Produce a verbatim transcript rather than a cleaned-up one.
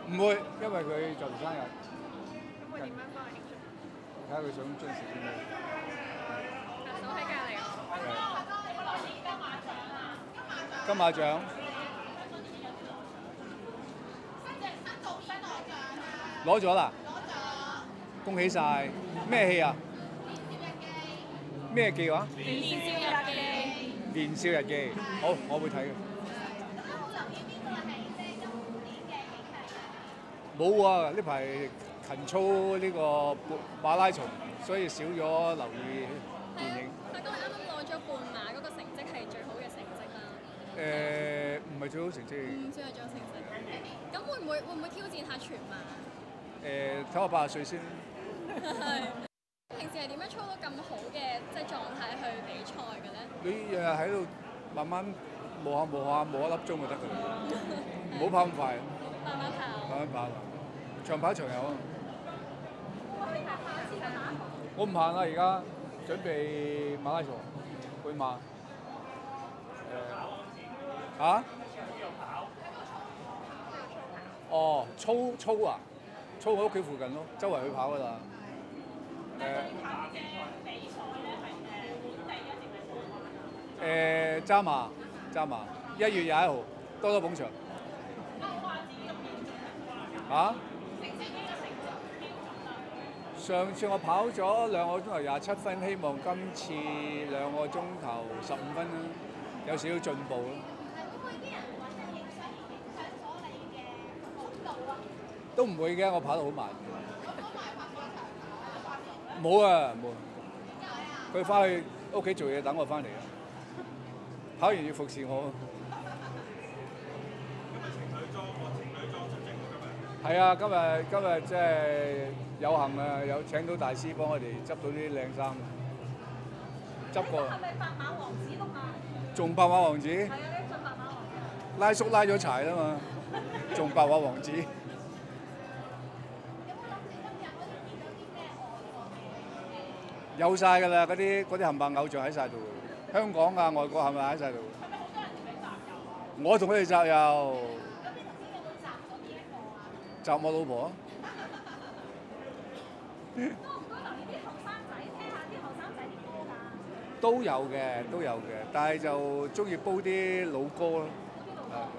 唔會，因為佢就嚟生日， 咁會點樣幫佢慶祝？ 睇下佢想中意食啲咩。 特首喺隔離喎。 金馬獎攞咗啦，恭喜晒！咩戲啊？咩記話？ 年少日記。 年少日記，好，我會睇嘅。冇啊！呢排勤操呢個馬拉松，所以少咗留意電影。 發覺你啱啱攞咗半馬嗰個成績係最好嘅成績啦。 誒，唔係最好成績。 唔算係最好成績。咁會唔會會唔會挑戰下全馬？ 誒，睇我八十歲先。 係。平時係點樣操到咁好嘅即係狀態去比賽嘅咧？ 你日日喺度慢慢磨下磨下磨一粒鐘就得㗎啦，唔好跑咁快。 慢慢跑。 慢慢跑，長跑長有啊。我唔行啦，而家準備馬拉松半馬。誒嚇？哦，操操啊！操我屋企附近咯，周圍去跑㗎啦。誒。誒渣馬，渣馬，一月廿一號，多多捧場。嚇？上次我跑咗兩個鐘頭廿七分，希望今次兩個鐘頭十五分啦，有少少進步咯。都唔會嘅，我跑得好慢。冇啊，冇。佢翻去屋企做嘢，等我翻嚟啊。跑完要服侍我。今日情侶裝，我情侶裝出席喎今日。係啊，今日今日即係有幸啊，有請到大師幫我哋執到啲靚衫。執過。係咪白馬王子碌啊？仲白馬王子？係啊，呢信白馬王子。拉叔拉咗柴啦嘛，仲白馬王子。有晒㗎啦，嗰啲嗰啲冚唪唥偶像喺晒度，香港啊、外國係咪喺晒度？係咪好多人同你集郵？我同佢哋集郵。咁你頭先有冇集咗邊一個啊？集我老婆。多唔多留意啲後生仔，聽下啲後生仔啲歌㗎？都有嘅，都有嘅，但係就中意煲啲老歌咯。